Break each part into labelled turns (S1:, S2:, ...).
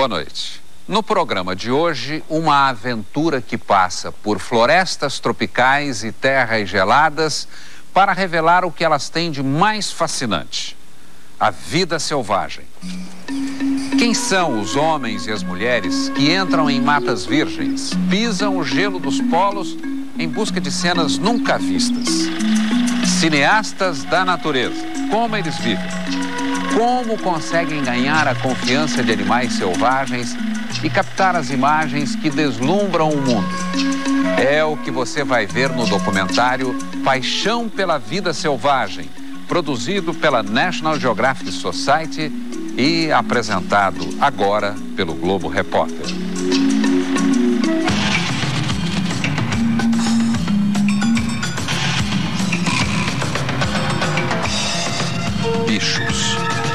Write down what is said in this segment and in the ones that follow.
S1: Boa noite. No programa de hoje, uma aventura que passa por florestas tropicais e terras geladas para revelar o que elas têm de mais fascinante: a vida selvagem. Quem são os homens e as mulheres que entram em matas virgens, pisam o gelo dos polos em busca de cenas nunca vistas? Cineastas da natureza, como eles vivem? Como conseguem ganhar a confiança de animais selvagens e captar as imagens que deslumbram o mundo? É o que você vai ver no documentário Paixão pela Vida Selvagem, produzido pela National Geographic Society e apresentado agora pelo Globo Repórter. Bichos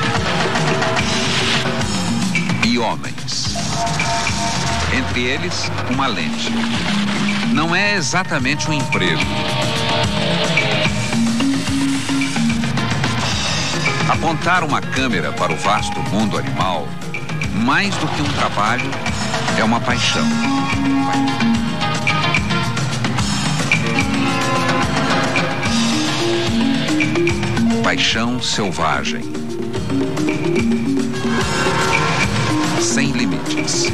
S1: e homens. Entre eles, uma lente. Não é exatamente um emprego. Apontar uma câmera para o vasto mundo animal, mais do que um trabalho, é uma paixão. Paixão selvagem. Sem limites.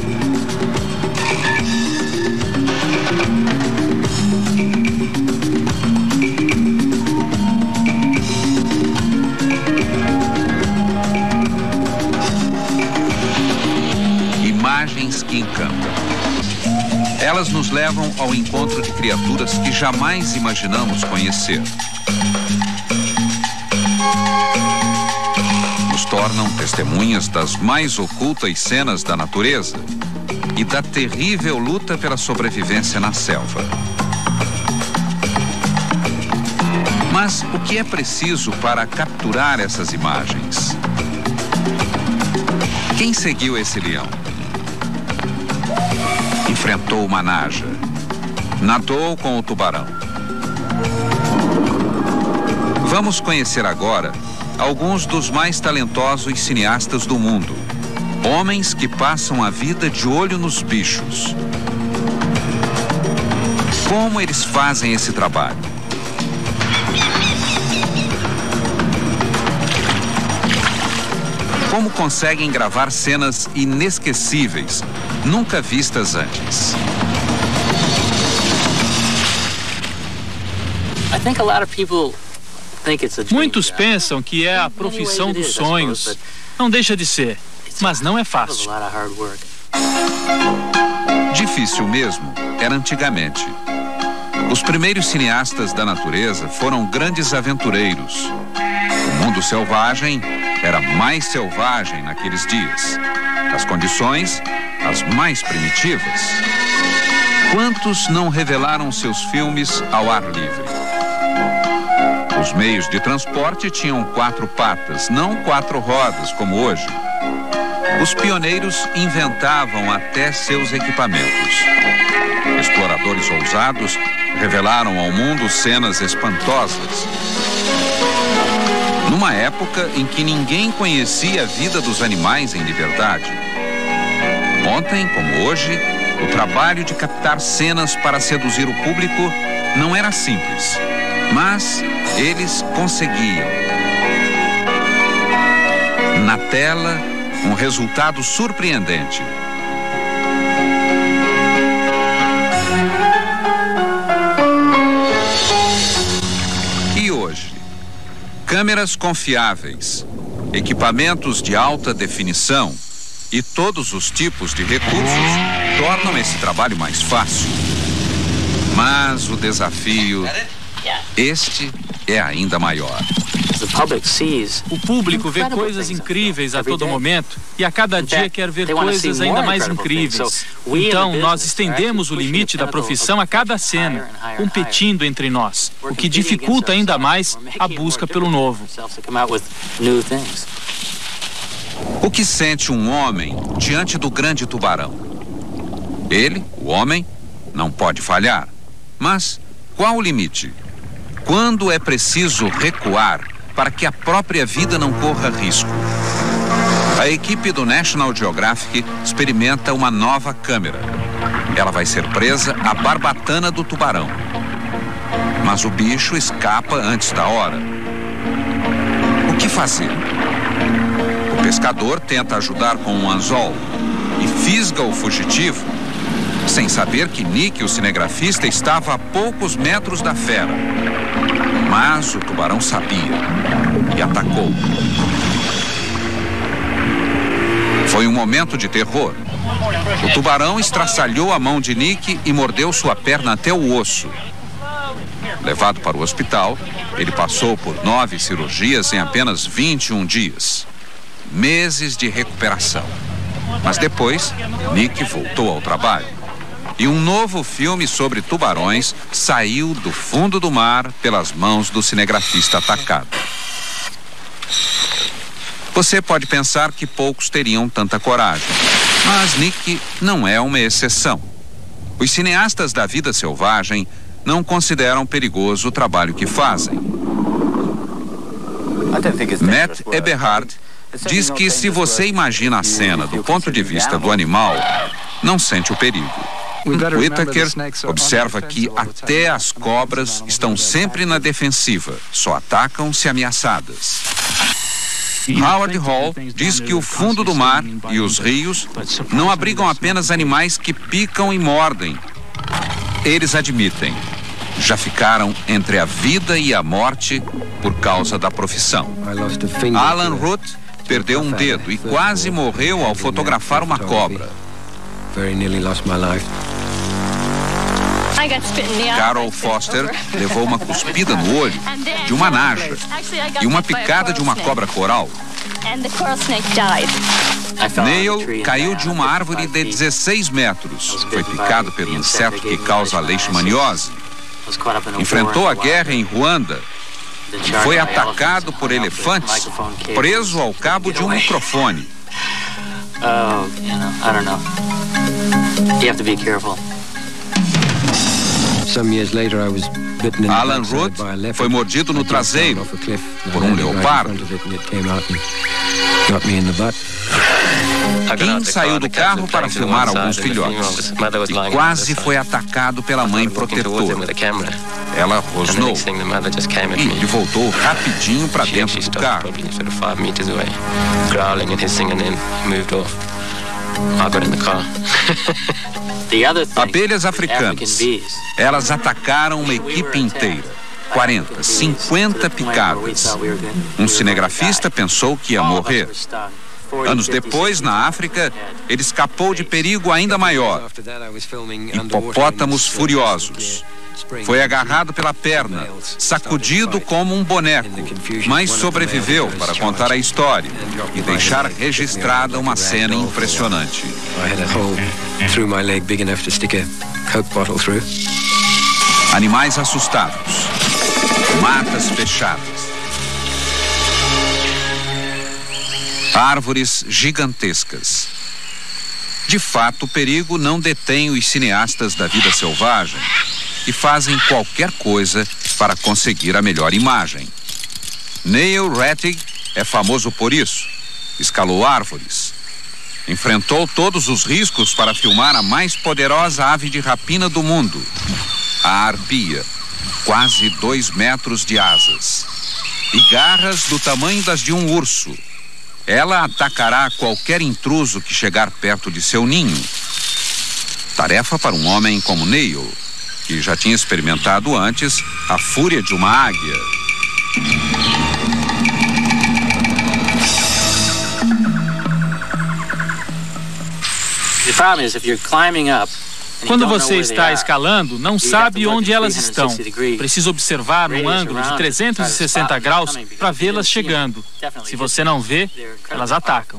S1: Imagens que encantam. Elas nos levam ao encontro de criaturas que jamais imaginamos conhecer. Nos tornam testemunhas das mais ocultas cenas da natureza e da terrível luta pela sobrevivência na selva. Mas o que é preciso para capturar essas imagens? Quem seguiu esse leão? Enfrentou uma naja. Nadou com o tubarão. Vamos conhecer agora alguns dos mais talentosos cineastas do mundo. Homens que passam a vida de olho nos bichos. Como eles fazem esse trabalho? Como conseguem gravar cenas inesquecíveis, nunca vistas antes?
S2: Muitos pensam que é a profissão dos sonhos. Não deixa de ser, mas não é fácil.
S1: Difícil mesmo era antigamente. Os primeiros cineastas da natureza foram grandes aventureiros. O mundo selvagem era mais selvagem naqueles dias. As condições, as mais primitivas. Quantos não revelaram seus filmes ao ar livre? Os meios de transporte tinham 4 patas, não 4 rodas, como hoje. Os pioneiros inventavam até seus equipamentos. Exploradores ousados revelaram ao mundo cenas espantosas. Numa época em que ninguém conhecia a vida dos animais em liberdade. Ontem, como hoje, o trabalho de captar cenas para seduzir o público não era simples, mas eles conseguiam. Na tela, um resultado surpreendente. E hoje? Câmeras confiáveis, equipamentos de alta definição e todos os tipos de recursos tornam esse trabalho mais fácil. Mas o desafio, este é ainda maior.
S2: O público vê coisas incríveis a todo momento e a cada dia quer ver coisas ainda mais incríveis. Então, nós estendemos o limite da profissão a cada cena, competindo entre nós, o que dificulta ainda mais a busca pelo novo.
S1: O que sente um homem diante do grande tubarão? Ele, o homem, não pode falhar. Mas qual o limite? Quando é preciso recuar para que a própria vida não corra risco? A A equipe do National Geographic experimenta uma nova câmera. Ela vai ser presa à barbatana do tubarão. Mas o bicho escapa antes da hora. O que fazer? O pescador tenta ajudar com um anzol e fisga o fugitivo, sem saber que Nick, o cinegrafista, estava a poucos metros da fera. Mas o tubarão sabia e atacou. Foi um momento de terror. O tubarão estraçalhou a mão de Nick e mordeu sua perna até o osso. Levado para o hospital, ele passou por 9 cirurgias em apenas 21 dias. Meses de recuperação. Mas depois, Nick voltou ao trabalho. E um novo filme sobre tubarões saiu do fundo do mar pelas mãos do cinegrafista atacado. Você pode pensar que poucos teriam tanta coragem, mas Nick não é uma exceção. Os cineastas da vida selvagem não consideram perigoso o trabalho que fazem. Matt Eberhard diz que se você imagina a cena do ponto de vista do animal, não sente o perigo. Whittaker observa que até as cobras estão sempre na defensiva, só atacam se ameaçadas. Howard Hall diz que o fundo do mar e os rios não abrigam apenas animais que picam e mordem. Eles admitem, já ficaram entre a vida e a morte por causa da profissão. Alan Root perdeu um dedo e quase morreu ao fotografar uma cobra. Carol Foster levou uma cuspida no olho de uma naja e uma picada de uma cobra coral. Neil caiu de uma árvore de 16 metros. Foi picado pelo inseto que causa a leishmaniose. Enfrentou a guerra em Ruanda. Foi atacado por elefantes, preso ao cabo de um microfone. Alan Root foi mordido no traseiro por um leopardo. Kim saiu do carro para filmar alguns filhotes e quase foi atacado pela mãe protetora. Ela rosnou e ele voltou rapidinho para dentro do carro. Abelhas africanas. Elas atacaram uma equipe inteira. 40, 50 picadas. Um cinegrafista pensou que ia morrer. Anos depois, na África, ele escapou de perigo ainda maior. Hipopótamos furiosos. Foi agarrado pela perna, sacudido como um boneco, mas sobreviveu para contar a história e deixar registrada uma cena impressionante. Animais assustados, matas fechadas, árvores gigantescas. De fato, o perigo não detém os cineastas da vida selvagem, e fazem qualquer coisa para conseguir a melhor imagem. Neil Rettig é famoso por isso. Escalou árvores. Enfrentou todos os riscos para filmar a mais poderosa ave de rapina do mundo, a arpia, quase 2 metros de asas e garras do tamanho das de um urso. Ela atacará qualquer intruso que chegar perto de seu ninho. Tarefa para um homem como Neil, que já tinha experimentado antes a fúria de uma águia.
S2: Quando você está escalando, não sabe onde elas estão. Precisa observar num ângulo de 360 graus para vê-las chegando. Se você não vê, elas atacam.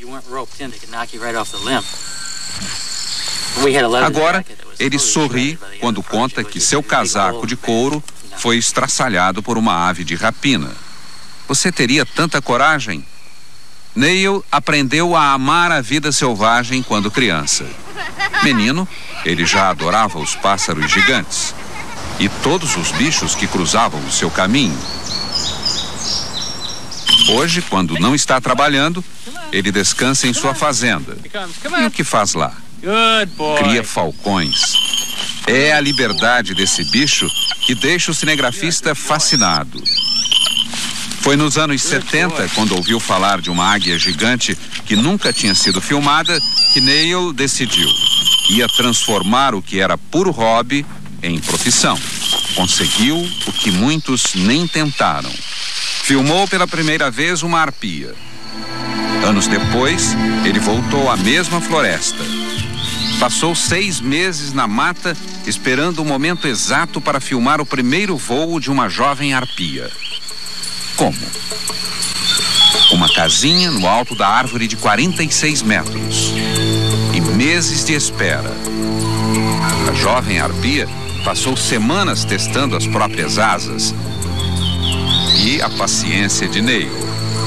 S1: Agora, ele sorri quando conta que seu casaco de couro foi estraçalhado por uma ave de rapina. Você teria tanta coragem? Neil aprendeu a amar a vida selvagem quando criança. Menino, ele já adorava os pássaros gigantes e todos os bichos que cruzavam o seu caminho. Hoje, quando não está trabalhando, ele descansa em sua fazenda. E o que faz lá? Cria falcões. É a liberdade desse bicho que deixa o cinegrafista fascinado. Foi nos anos 70, quando ouviu falar de uma águia gigante que nunca tinha sido filmada, que Neil decidiu. Ia transformar o que era puro hobby em profissão. Conseguiu o que muitos nem tentaram. Filmou pela primeira vez uma arpia. Anos depois, ele voltou à mesma floresta. Passou 6 meses na mata, esperando o momento exato para filmar o primeiro voo de uma jovem arpia. Como? Uma casinha no alto da árvore de 46 metros. E meses de espera. A jovem arpia passou semanas testando as próprias asas. E a paciência de Neil.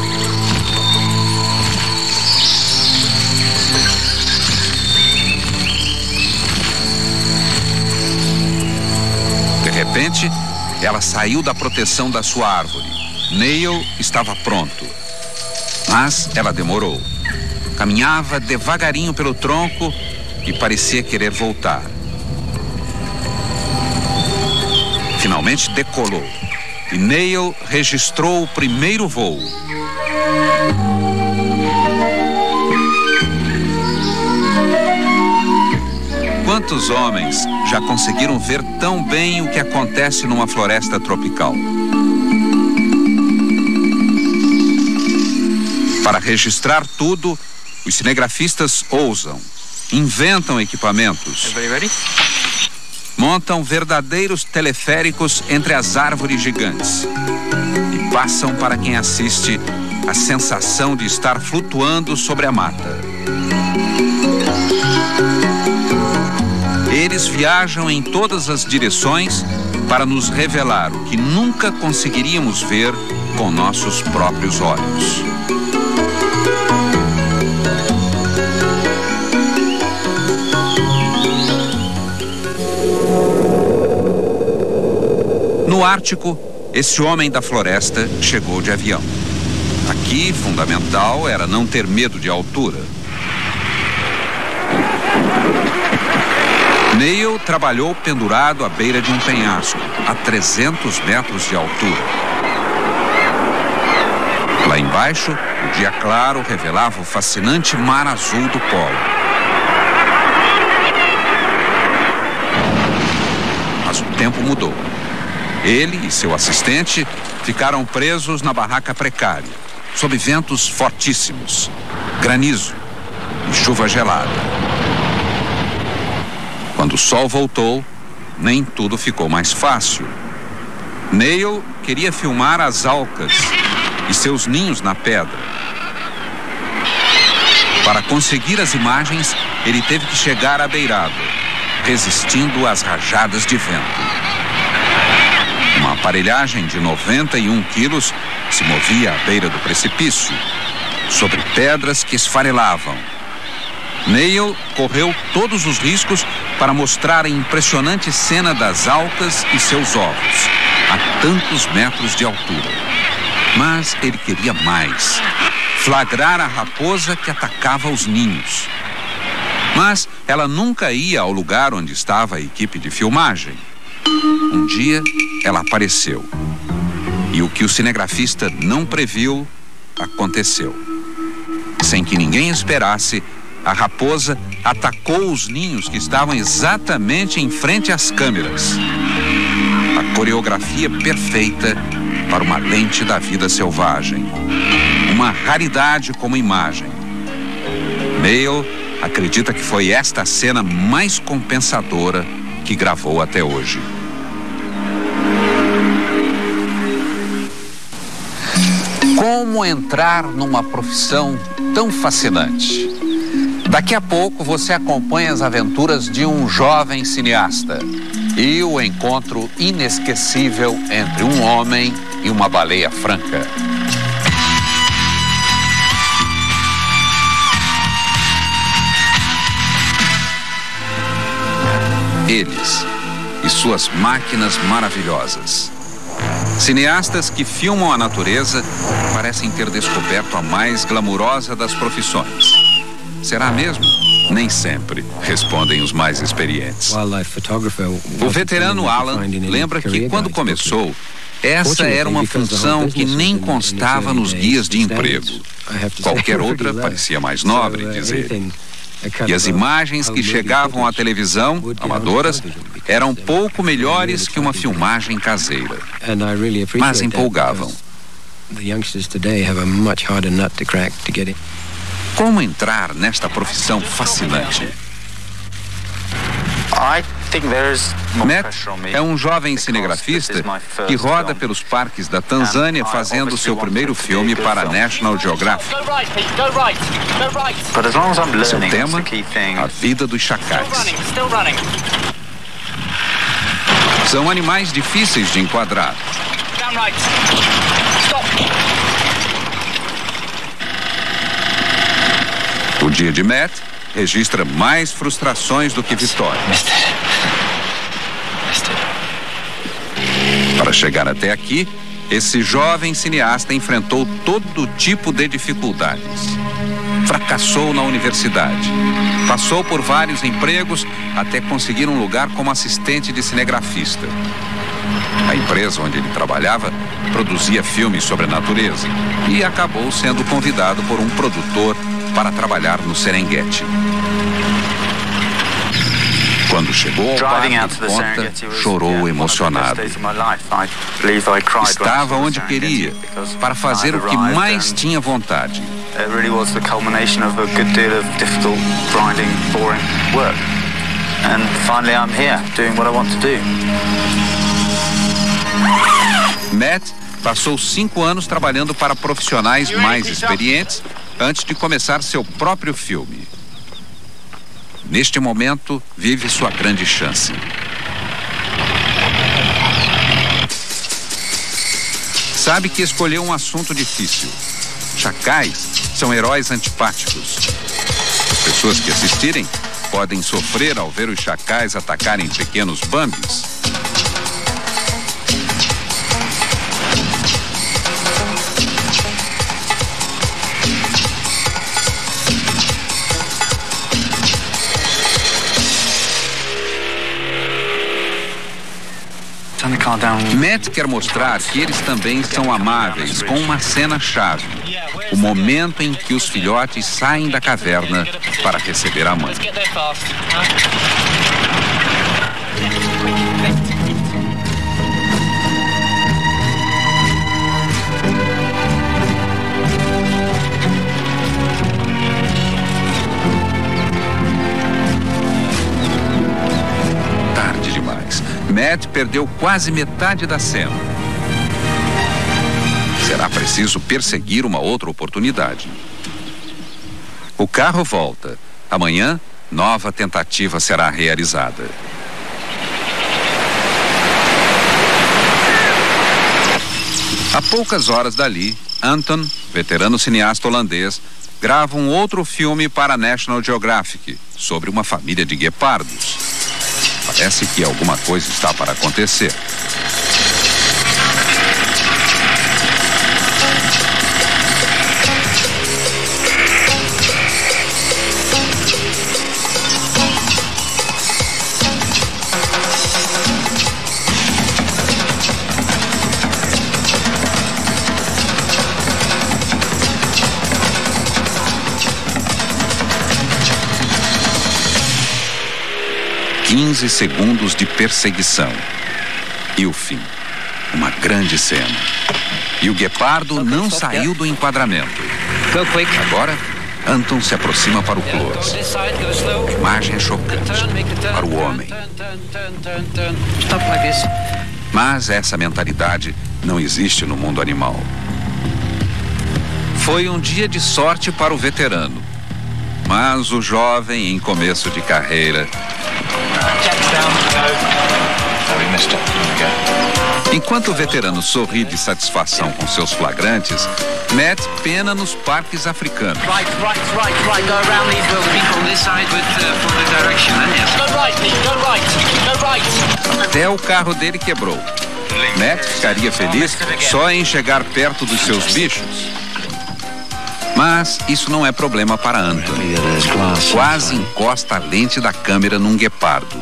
S1: De repente, ela saiu da proteção da sua árvore. Neil estava pronto. Mas ela demorou. Caminhava devagarinho pelo tronco e parecia querer voltar. Finalmente decolou. E Neil registrou o primeiro voo. Quantos homens já conseguiram ver tão bem o que acontece numa floresta tropical? Para registrar tudo, os cinegrafistas ousam, inventam equipamentos, montam verdadeiros teleféricos entre as árvores gigantes e passam para quem assiste a sensação de estar flutuando sobre a mata. Eles viajam em todas as direções para nos revelar o que nunca conseguiríamos ver com nossos próprios olhos. No Ártico, esse homem da floresta chegou de avião. Aqui, fundamental era não ter medo de altura. Neil trabalhou pendurado à beira de um penhasco, a 300 metros de altura. Lá embaixo, o dia claro revelava o fascinante mar azul do polo. Mas o tempo mudou. Ele e seu assistente ficaram presos na barraca precária, sob ventos fortíssimos, granizo e chuva gelada. Quando o sol voltou, nem tudo ficou mais fácil. Neil queria filmar as alcas e seus ninhos na pedra. Para conseguir as imagens, ele teve que chegar à beirada, resistindo às rajadas de vento. Uma aparelhagem de 91 quilos se movia à beira do precipício, sobre pedras que esfarelavam. Neil correu todos os riscos para mostrar a impressionante cena das alcas e seus ovos, a tantos metros de altura. Mas ele queria mais, flagrar a raposa que atacava os ninhos. Mas ela nunca ia ao lugar onde estava a equipe de filmagem. Um dia, ela apareceu. E o que o cinegrafista não previu, aconteceu. Sem que ninguém esperasse, a raposa atacou os ninhos que estavam exatamente em frente às câmeras. A coreografia perfeita para uma lente da vida selvagem. Uma raridade como imagem. Neil acredita que foi esta a cena mais compensadora que gravou até hoje. Como entrar numa profissão tão fascinante? Daqui a pouco você acompanha as aventuras de um jovem cineasta e o encontro inesquecível entre um homem e uma baleia franca. Eles e suas máquinas maravilhosas. Cineastas que filmam a natureza parecem ter descoberto a mais glamurosa das profissões. Será mesmo? Nem sempre, respondem os mais experientes. O veterano Alan lembra que, quando começou, essa era uma função que nem constava nos guias de emprego. Qualquer outra parecia mais nobre, diz ele. E as imagens que chegavam à televisão, amadoras, eram pouco melhores que uma filmagem caseira. Mas empolgavam. Como entrar nesta profissão fascinante? Matt é um jovem cinegrafista que roda pelos parques da Tanzânia fazendo seu primeiro filme para a National Geographic. Seu tema, a vida dos chacais. São animais difíceis de enquadrar. O dia de Matt registra mais frustrações do que vitórias. Para chegar até aqui, esse jovem cineasta enfrentou todo tipo de dificuldades. Fracassou na universidade. Passou por vários empregos até conseguir um lugar como assistente de cinegrafista. A empresa onde ele trabalhava produzia filmes sobre a natureza e acabou sendo convidado por um produtor para trabalhar no Serengeti. Quando chegou ao Parque Conta, chorou emocionado. Estava onde queria, para fazer o que mais tinha vontade. Matt passou 5 anos trabalhando para profissionais mais experientes antes de começar seu próprio filme. Neste momento, vive sua grande chance. Sabe que escolheu um assunto difícil. Chacais são heróis antipáticos. As pessoas que assistirem podem sofrer ao ver os chacais atacarem pequenos bambis. Matt quer mostrar que eles também são amáveis com uma cena-chave. O momento em que os filhotes saem da caverna para receber a mãe. Matt perdeu quase metade da cena. Será preciso perseguir uma outra oportunidade. O carro volta. Amanhã, nova tentativa será realizada. A poucas horas dali, Anton, veterano cineasta holandês, grava um outro filme para a National Geographic sobre uma família de guepardos. Parece que alguma coisa está para acontecer. "15 segundos de perseguição. E o fim. Uma grande cena. E o guepardo não saiu do enquadramento. Agora, Anton se aproxima para o close. A imagem é chocante para o homem. Mas essa mentalidade não existe no mundo animal. Foi um dia de sorte para o veterano. Mas o jovem, em começo de carreira, enquanto o veterano sorri de satisfação com seus flagrantes, Matt pena nos parques africanos. Até o carro dele quebrou. Matt ficaria feliz só em chegar perto dos seus bichos. Mas isso não é problema para Anthony. Quase encosta a lente da câmera num guepardo.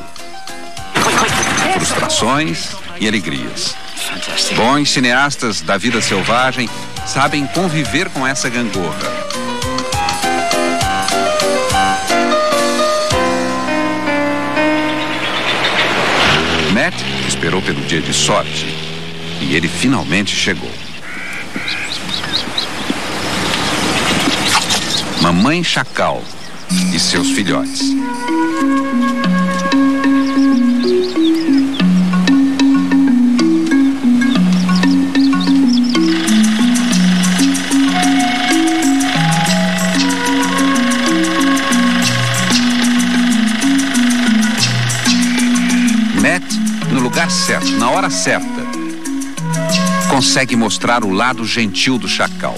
S1: Frustrações e alegrias. Bons cineastas da vida selvagem sabem conviver com essa gangorra. Matt esperou pelo dia de sorte e ele finalmente chegou. Mamãe Chacal e seus filhotes. Matt, no lugar certo, na hora certa, consegue mostrar o lado gentil do chacal.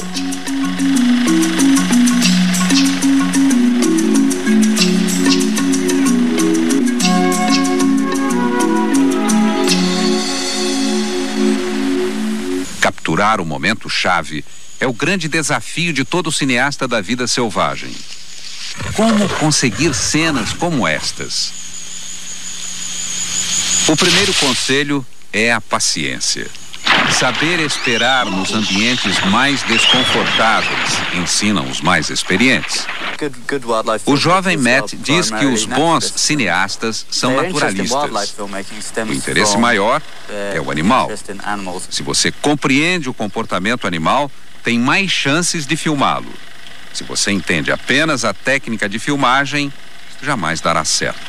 S1: Capturar o momento-chave é o grande desafio de todo cineasta da vida selvagem. Como conseguir cenas como estas? O primeiro conselho é a paciência. Saber esperar nos ambientes mais desconfortáveis ensinam os mais experientes. O jovem Matt diz que os bons cineastas são naturalistas. O interesse maior é o animal. Se você compreende o comportamento animal, tem mais chances de filmá-lo. Se você entende apenas a técnica de filmagem, jamais dará certo.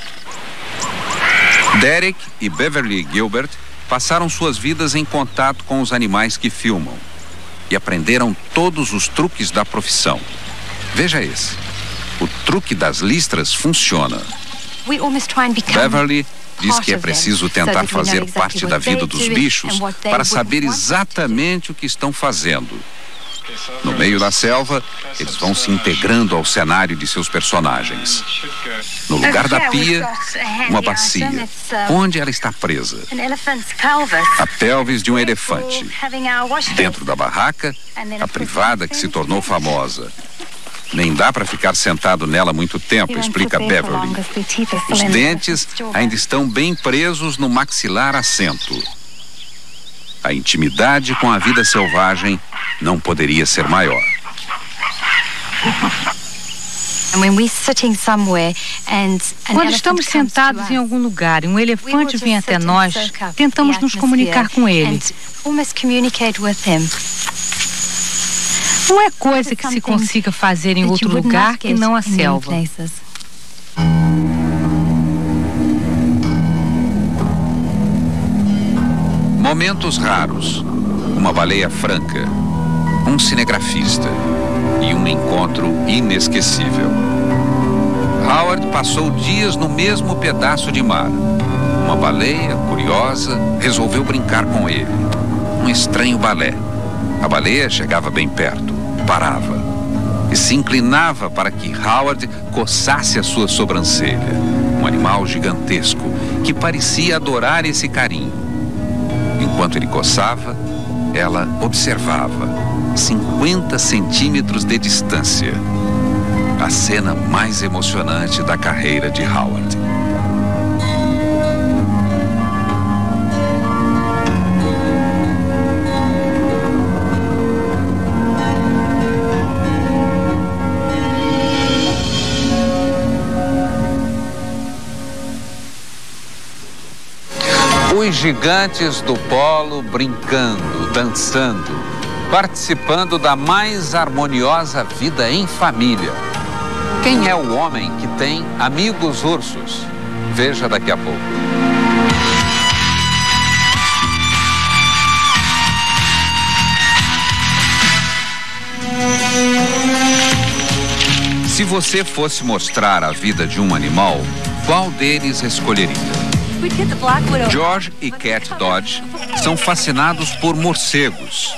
S1: Derek e Beverly Gilbert passaram suas vidas em contato com os animais que filmam e aprenderam todos os truques da profissão. Veja esse. O truque das listras funciona. Beverly diz que é preciso tentar fazer parte da vida dos bichos para saber exatamente o que estão fazendo. No meio da selva, eles vão se integrando ao cenário de seus personagens. No lugar da pia, uma bacia, onde ela está presa. A pelvis de um elefante. Dentro da barraca, a privada que se tornou famosa. Nem dá para ficar sentado nela muito tempo, explica Beverly. Os dentes ainda estão bem presos no maxilar assento. A intimidade com a vida selvagem não poderia ser maior.
S3: Quando estamos sentados em algum lugar e um elefante vem até nós, tentamos nos comunicar com ele. Não é coisa que se consiga fazer em outro lugar que não a selva.
S1: Momentos raros, uma baleia franca, um cinegrafista e um encontro inesquecível. Howard passou dias no mesmo pedaço de mar. Uma baleia, curiosa, resolveu brincar com ele. Um estranho balé. A baleia chegava bem perto, parava e se inclinava para que Howard coçasse a sua sobrancelha. Um animal gigantesco que parecia adorar esse carinho. Enquanto ele coçava, ela observava, 50 centímetros de distância, a cena mais emocionante da carreira de Howard. Os gigantes do polo brincando, dançando, participando da mais harmoniosa vida em família. Quem é o homem que tem amigos ursos? Veja daqui a pouco. Se você fosse mostrar a vida de um animal, qual deles escolheria? George e Cat Dodge são fascinados por morcegos.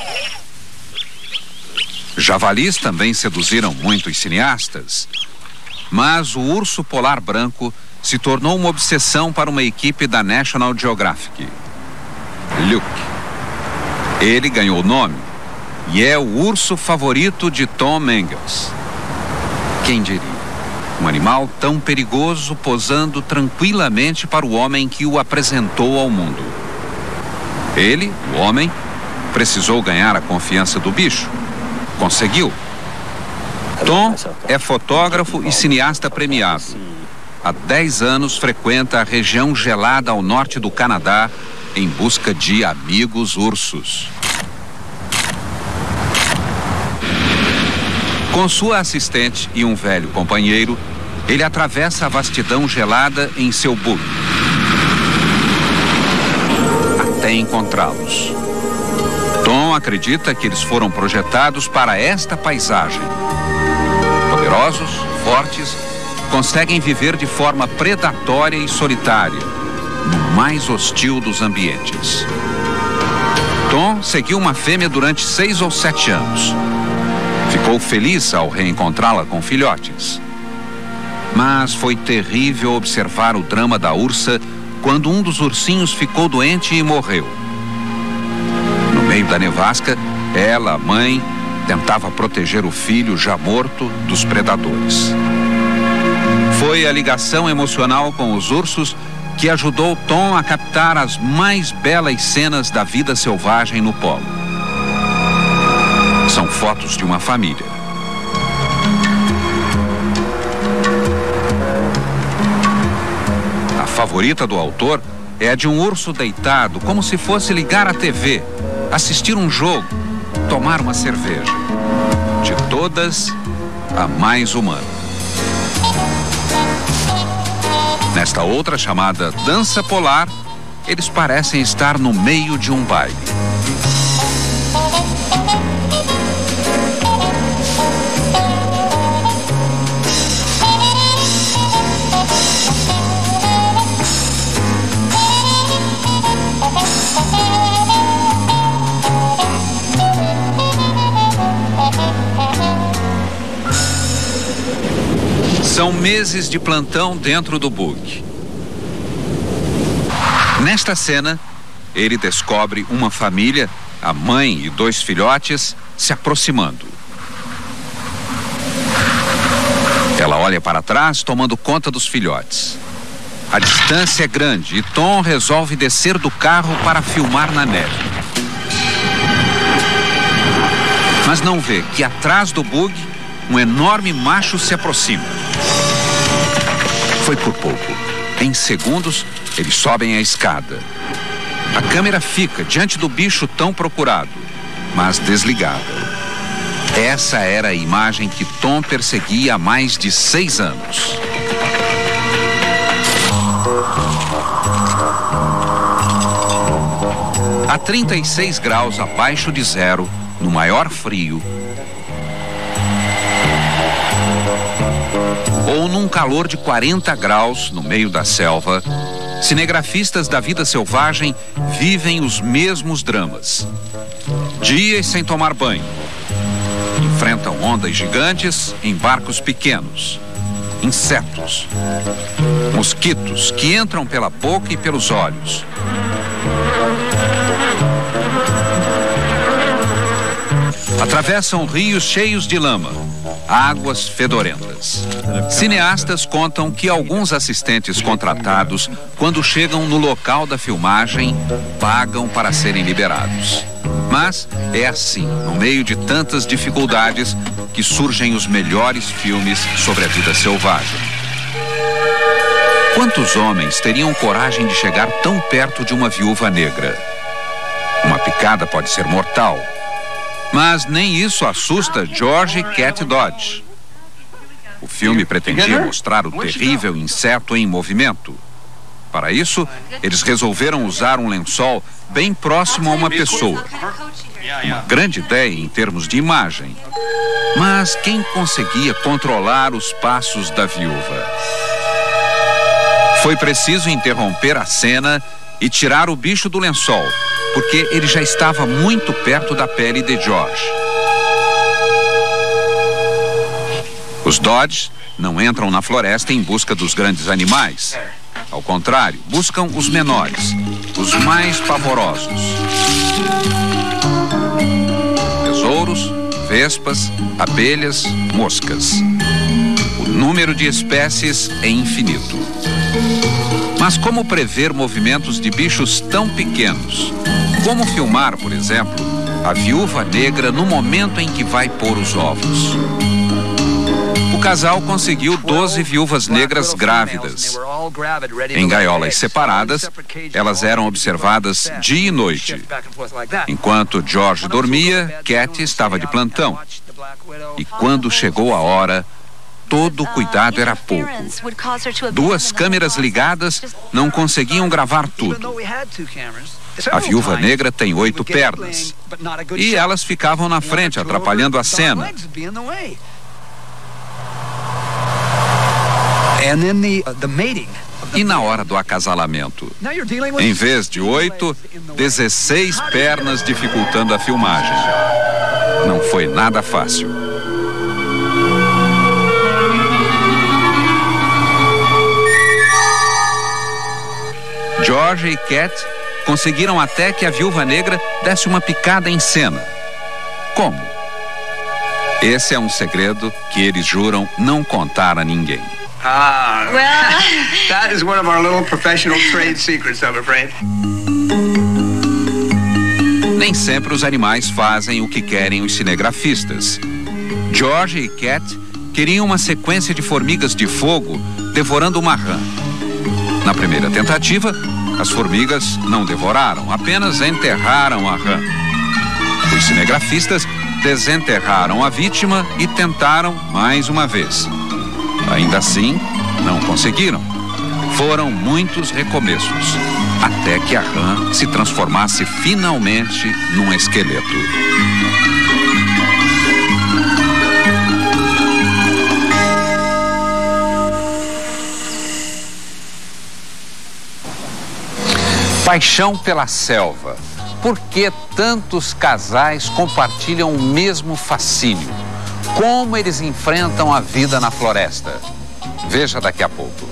S1: Javalis também seduziram muitos cineastas, mas o urso polar branco se tornou uma obsessão para uma equipe da National Geographic. Luke. Ele ganhou o nome e é o urso favorito de Tom Mangels. Quem diria? Um animal tão perigoso posando tranquilamente para o homem que o apresentou ao mundo. Ele, o homem, precisou ganhar a confiança do bicho. Conseguiu. Tom é fotógrafo e cineasta premiado. Há 10 anos frequenta a região gelada ao norte do Canadá em busca de amigos ursos. Com sua assistente e um velho companheiro, ele atravessa a vastidão gelada em seu buggy até encontrá-los. Tom acredita que eles foram projetados para esta paisagem. Poderosos, fortes, conseguem viver de forma predatória e solitária, no mais hostil dos ambientes. Tom seguiu uma fêmea durante 6 ou 7 anos. Ficou feliz ao reencontrá-la com filhotes. Mas foi terrível observar o drama da ursa quando um dos ursinhos ficou doente e morreu. No meio da nevasca, ela, a mãe, tentava proteger o filho já morto dos predadores. Foi a ligação emocional com os ursos que ajudou Tom a captar as mais belas cenas da vida selvagem no polo. São fotos de uma família. A favorita do autor é a de um urso deitado, como se fosse ligar a TV, assistir um jogo, tomar uma cerveja. De todas, a mais humana. Nesta outra, chamada Dança Polar, eles parecem estar no meio de um baile. São meses de plantão dentro do buggy. Nesta cena, ele descobre uma família, a mãe e 2 filhotes, se aproximando. Ela olha para trás, tomando conta dos filhotes. A distância é grande e Tom resolve descer do carro para filmar na neve. Mas não vê que atrás do buggy, um enorme macho se aproxima. Foi por pouco. Em segundos, eles sobem a escada. A câmera fica diante do bicho tão procurado, mas desligada. Essa era a imagem que Tom perseguia há mais de 6 anos. A 36 graus abaixo de zero, no maior frio, ou num calor de 40 graus no meio da selva, cinegrafistas da vida selvagem vivem os mesmos dramas. Dias sem tomar banho. Enfrentam ondas gigantes em barcos pequenos. Insetos. Mosquitos que entram pela boca e pelos olhos. Atravessam rios cheios de lama. Águas fedorentas. Cineastas contam que alguns assistentes contratados, quando chegam no local da filmagem, pagam para serem liberados. Mas é assim, no meio de tantas dificuldades, que surgem os melhores filmes sobre a vida selvagem. Quantos homens teriam coragem de chegar tão perto de uma viúva negra? Uma picada pode ser mortal. Mas nem isso assusta George Cat Dodge. O filme pretendia mostrar o terrível inseto em movimento. Para isso, eles resolveram usar um lençol bem próximo a uma pessoa. Uma grande ideia em termos de imagem. Mas quem conseguia controlar os passos da viúva? Foi preciso interromper a cena e tirar o bicho do lençol, porque ele já estava muito perto da pele de George. Os Dodge não entram na floresta em busca dos grandes animais. ao contrário, buscam os menores, os mais pavorosos. Besouros, vespas, abelhas, moscas. O número de espécies é infinito. Mas como prever movimentos de bichos tão pequenos? Como filmar, por exemplo, a viúva negra no momento em que vai pôr os ovos? O casal conseguiu 12 viúvas negras grávidas. Em gaiolas separadas, elas eram observadas dia e noite. Enquanto George dormia, Cat estava de plantão. E quando chegou a hora, todo o cuidado era pouco. 2 câmeras ligadas não conseguiam gravar tudo. A viúva negra tem 8 pernas. E elas ficavam na frente, atrapalhando a cena. E na hora do acasalamento? Em vez de 8, 16 pernas dificultando a filmagem. Não foi nada fácil. George e Cat conseguiram até que a viúva negra desse uma picada em cena. Como? Esse é um segredo que eles juram não contar a ninguém.
S4: That is one of our little professional trade secrets, I'm afraid.
S1: Nem sempre os animais fazem o que querem os cinegrafistas. George e Cat queriam uma sequência de formigas de fogo devorando uma rã. Na primeira tentativa, as formigas não devoraram, apenas enterraram a rã. Os cinegrafistas desenterraram a vítima e tentaram mais uma vez. Ainda assim, não conseguiram. Foram muitos recomeços, até que a rã se transformasse finalmente num esqueleto. Paixão pela selva. Por que tantos casais compartilham o mesmo fascínio? Como eles enfrentam a vida na floresta? Veja daqui a pouco.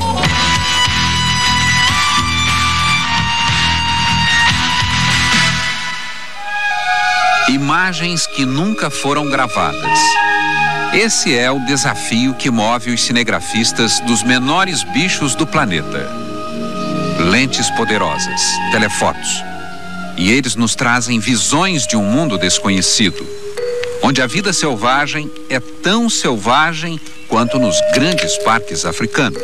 S1: Imagens que nunca foram gravadas. Esse é o desafio que move os cinegrafistas dos menores bichos do planeta. Lentes poderosas, telefotos. E eles nos trazem visões de um mundo desconhecido, onde a vida selvagem é tão selvagem quanto nos grandes parques africanos.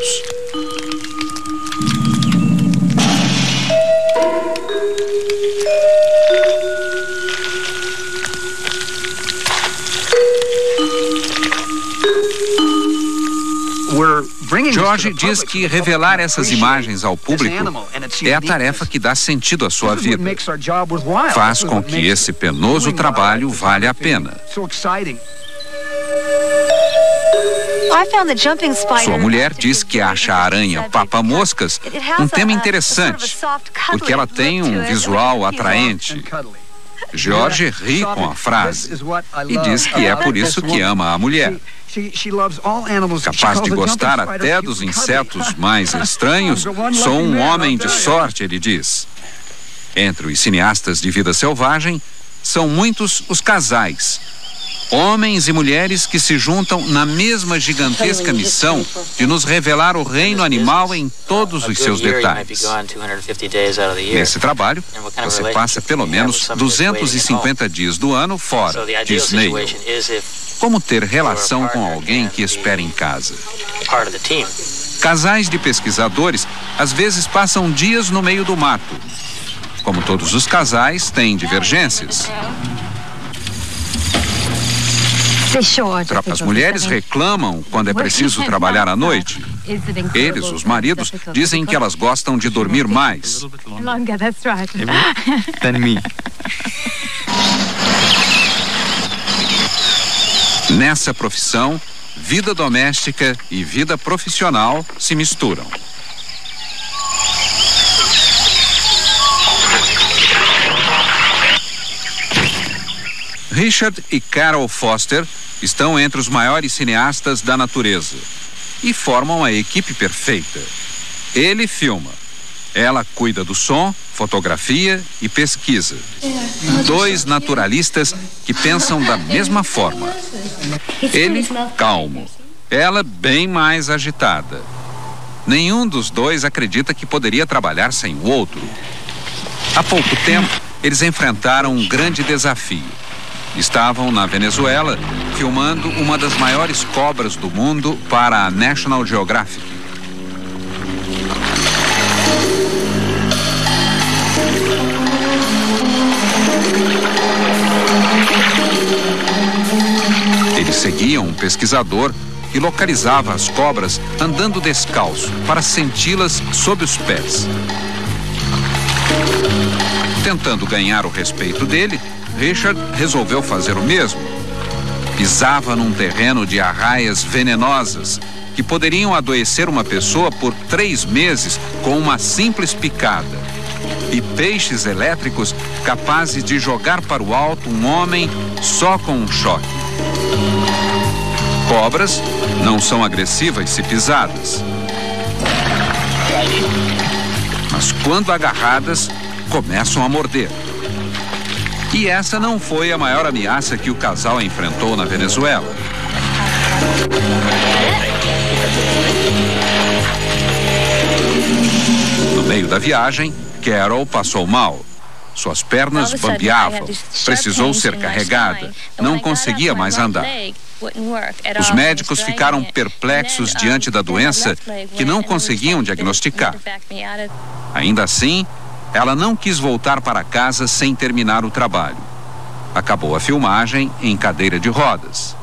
S1: George diz que revelar essas imagens ao público é a tarefa que dá sentido à sua vida. Faz com que esse penoso trabalho valha a pena. Sua mulher diz que acha a aranha papa-moscas um tema interessante, porque ela tem um visual atraente. George ri com a frase e diz que é por isso que ama a mulher. Capaz de gostar até dos insetos mais estranhos, sou um homem de sorte, ele diz. Entre os cineastas de vida selvagem, são muitos os casais. Homens e mulheres que se juntam na mesma gigantesca missão de nos revelar o reino animal em todos os seus detalhes. Nesse trabalho, você passa pelo menos 250 dias do ano fora, diz Snail. Como ter relação com alguém que espera em casa. Casais de pesquisadores às vezes passam dias no meio do mato. Como todos os casais, têm divergências. As mulheres reclamam quando é preciso trabalhar à noite. Eles, os maridos, dizem que elas gostam de dormir mais. Nessa profissão, vida doméstica e vida profissional se misturam. Richard e Carol Foster estão entre os maiores cineastas da natureza e formam a equipe perfeita. Ele filma. Ela cuida do som, fotografia e pesquisa. 2 naturalistas que pensam da mesma forma. Ele calmo, ela bem mais agitada. Nenhum dos dois acredita que poderia trabalhar sem o outro. Há pouco tempo, eles enfrentaram um grande desafio. Estavam na Venezuela filmando uma das maiores cobras do mundo para a National Geographic. Eles seguiam um pesquisador que localizava as cobras andando descalço para senti-las sob os pés. Tentando ganhar o respeito dele, Richard resolveu fazer o mesmo. Pisava num terreno de arraias venenosas que poderiam adoecer uma pessoa por 3 meses com uma simples picada. E peixes elétricos capazes de jogar para o alto um homem só com um choque. Cobras não são agressivas se pisadas. Mas quando agarradas, começam a morder. E essa não foi a maior ameaça que o casal enfrentou na Venezuela. No meio da viagem, Carol passou mal. Suas pernas bambeavam. Precisou ser carregada. Não conseguia mais andar. Os médicos ficaram perplexos diante da doença que não conseguiam diagnosticar. Ainda assim, ela não quis voltar para casa sem terminar o trabalho. Acabou a filmagem em cadeira de rodas.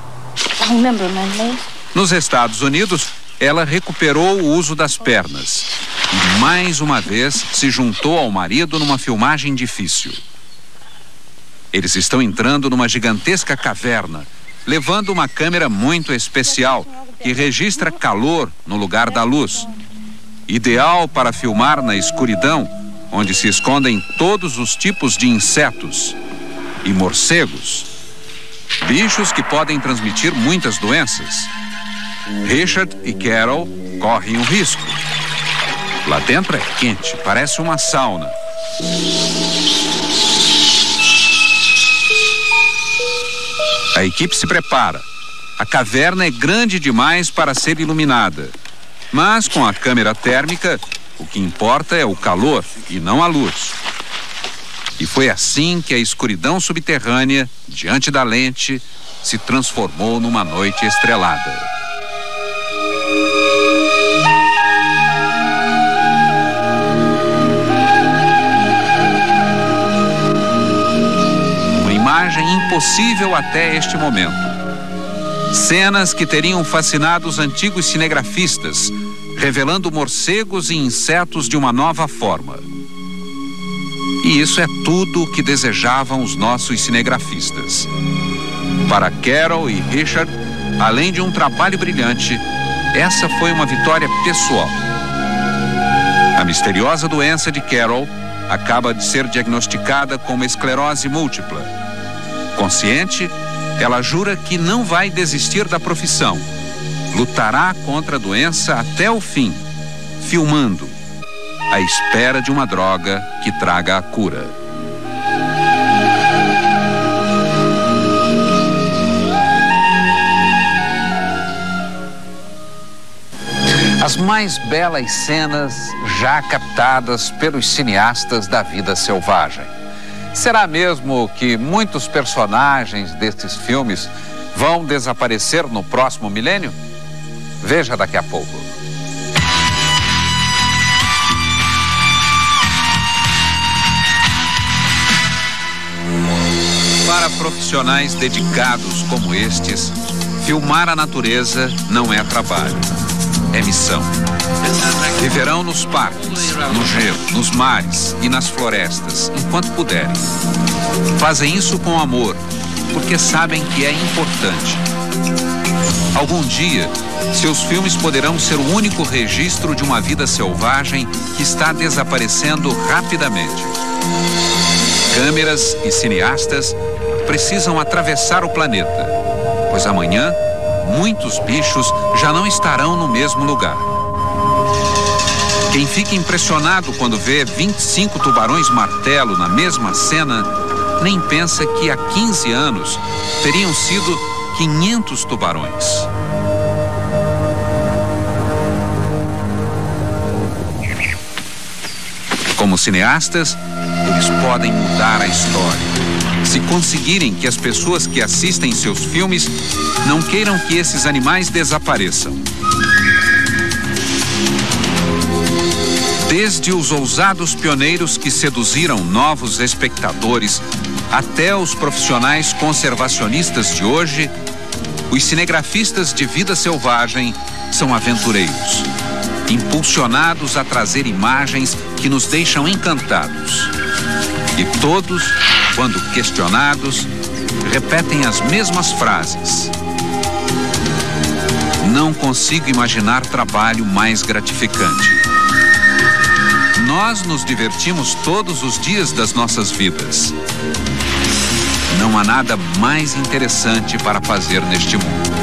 S1: Nos Estados Unidos, ela recuperou o uso das pernas e mais uma vez se juntou ao marido numa filmagem difícil. Eles estão entrando numa gigantesca caverna, levando uma câmera muito especial que registra calor no lugar da luz. Ideal para filmar na escuridão, onde se escondem todos os tipos de insetos e morcegos, bichos que podem transmitir muitas doenças. Richard e Carol correm um risco. Lá dentro é quente, parece uma sauna. A equipe se prepara. A caverna é grande demais para ser iluminada. Mas com a câmera térmica, o que importa é o calor e não a luz. E foi assim que a escuridão subterrânea, diante da lente, se transformou numa noite estrelada. Uma imagem impossível até este momento. Cenas que teriam fascinado os antigos cinegrafistas, revelando morcegos e insetos de uma nova forma. E isso é tudo o que desejavam os nossos cinegrafistas. Para Carol e Richard, além de um trabalho brilhante, essa foi uma vitória pessoal. A misteriosa doença de Carol acaba de ser diagnosticada como esclerose múltipla. Consciente, ela jura que não vai desistir da profissão. Lutará contra a doença até o fim, filmando, à espera de uma droga que traga a cura. As mais belas cenas já captadas pelos cineastas da vida selvagem. Será mesmo que muitos personagens destes filmes vão desaparecer no próximo milênio? Veja daqui a pouco. Para profissionais dedicados como estes, filmar a natureza não é trabalho, é missão. Viverão nos parques, no gelo, nos mares e nas florestas, enquanto puderem. Fazem isso com amor, porque sabem que é importante. Algum dia, seus filmes poderão ser o único registro de uma vida selvagem que está desaparecendo rapidamente. Câmeras e cineastas precisam atravessar o planeta, pois amanhã muitos bichos já não estarão no mesmo lugar. Quem fica impressionado quando vê 25 tubarões-martelo na mesma cena, nem pensa que há 15 anos teriam sido 500 tubarões. Como cineastas, eles podem mudar a história. Se conseguirem que as pessoas que assistem seus filmes não queiram que esses animais desapareçam. Desde os ousados pioneiros que seduziram novos espectadores até os profissionais conservacionistas de hoje, os cinegrafistas de vida selvagem são aventureiros, impulsionados a trazer imagens que nos deixam encantados. E todos, quando questionados, repetem as mesmas frases. Não consigo imaginar trabalho mais gratificante. Nós nos divertimos todos os dias das nossas vidas. Não há nada mais interessante para fazer neste mundo.